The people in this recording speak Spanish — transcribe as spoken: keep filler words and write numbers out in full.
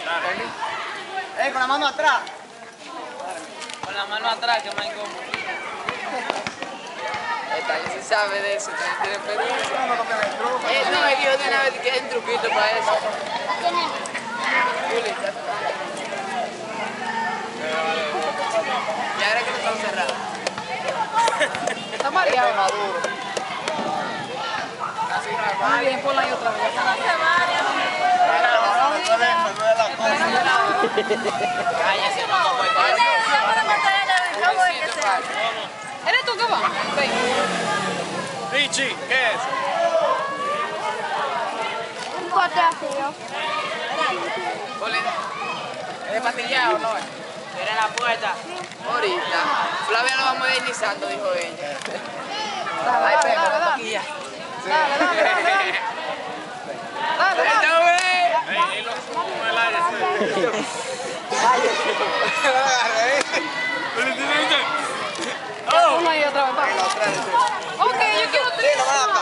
Eh, con la mano atrás. Con la mano atrás, que más incómodo. Esta que se sabe de eso, también tiene experiencia. Eh, no, me dijo de una vez que hay un truquito para eso. Y ahora que no estamos cerrados. Está mareado. Así no es mal. Bien, ponla ahí otra vez. Cállese, no toco el paso. ¿Eres tú que va? Sí. Richie, ¿qué es? Un potasio. ¿Es de patillado o no? Mira la puerta. Ahorita. Flavia lo va modernizando, dijo ella. Dale, dale, dale, dale. Dale, dale, dale. Dale, dale. Él lo subo con el aire. Una y otra vez. Ok, yo quiero tres.